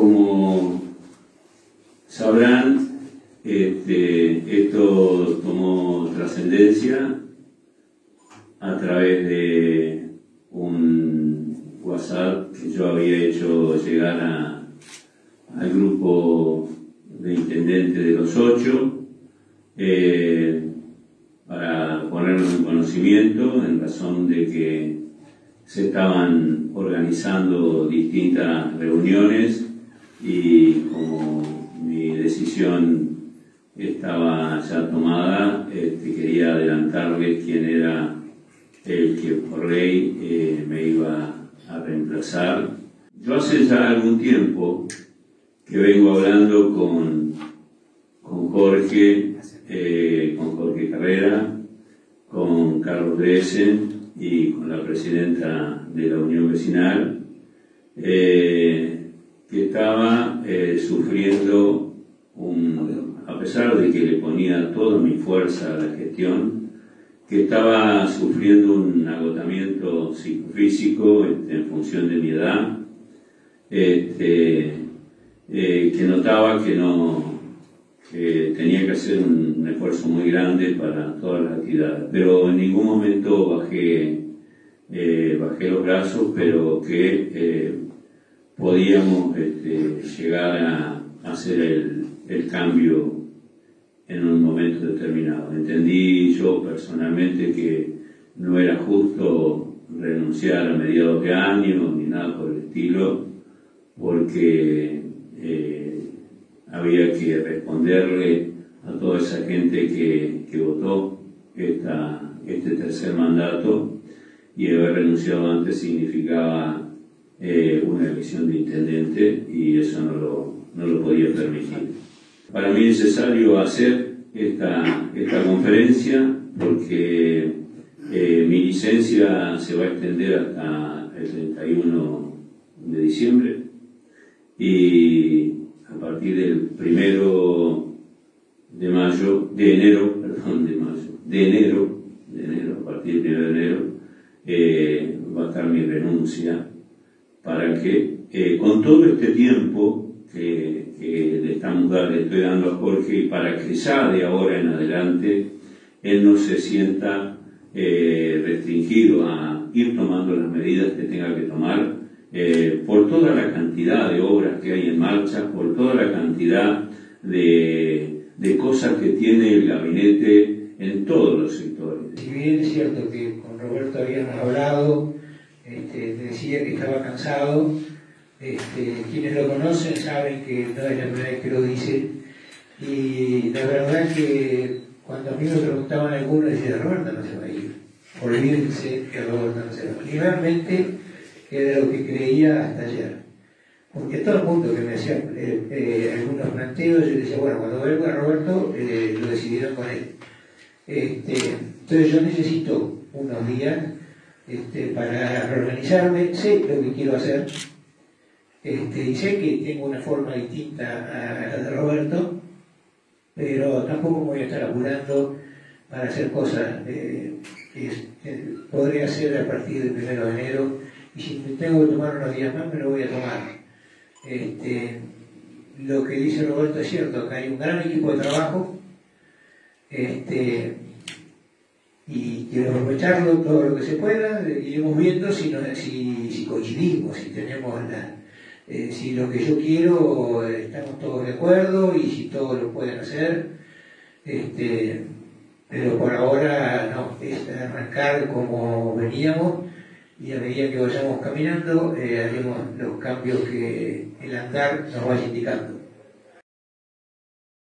Como sabrán, esto tomó trascendencia a través de un WhatsApp que yo había hecho llegar al grupo de intendentes de los 8 para ponernos en conocimiento en razón de que se estaban organizando distintas reuniones y como mi decisión estaba ya tomada, quería adelantarles quién era el que por ley me iba a reemplazar. Yo hace ya algún tiempo que vengo hablando con Jorge Carrera, con Carlos Dressen y con la presidenta de la Unión Vecinal, que estaba sufriendo a pesar de que le ponía toda mi fuerza a la gestión, que estaba sufriendo un agotamiento psicofísico en función de mi edad, que notaba que tenía que hacer un esfuerzo muy grande para todas las actividades, pero en ningún momento bajé los brazos, pero que podíamos llegar a hacer el cambio en un momento determinado. Entendí yo personalmente que no era justo renunciar a mediados de año ni nada por el estilo, porque había que responderle a toda esa gente que votó este tercer mandato, y haber renunciado antes significaba una elección de intendente y eso no lo podía permitir. Para mí es necesario hacer esta conferencia porque mi licencia se va a extender hasta el 31 de diciembre y a partir del 1 de enero, a partir del 1 de enero, va a estar mi renuncia para que con todo este tiempo que le estoy dando a Jorge, y para que ya de ahora en adelante él no se sienta restringido a ir tomando las medidas que tenga que tomar por toda la cantidad de obras que hay en marcha, por toda la cantidad de cosas que tiene el gabinete en todos los sectores. Si bien es cierto que con Roberto habíamos hablado, decía que estaba cansado, quienes lo conocen saben que no es la primera vez que lo dice, y la verdad que cuando a mí me preguntaban algunos, decía, Roberto no se va a ir, olvídense que Roberto no se va a ir. Y realmente era lo que creía hasta ayer, porque todo el mundo que me hacía algunos planteos, yo decía, bueno, cuando venga Roberto lo decidirán con él. Entonces yo necesito unos días para reorganizarme, sé lo que quiero hacer, y sé que tengo una forma distinta a la de Roberto, pero tampoco me voy a estar apurando para hacer cosas que podré hacer a partir del 1 de enero, y si tengo que tomar unos días más me lo voy a tomar. Lo que dice Roberto es cierto, acá hay un gran equipo de trabajo, y quiero aprovecharlo todo lo que se pueda. Iremos viendo si coincidimos, si tenemos si lo que yo quiero estamos todos de acuerdo y si todos lo pueden hacer, pero por ahora no, es arrancar como veníamos y a medida que vayamos caminando haremos los cambios que el andar nos vaya indicando.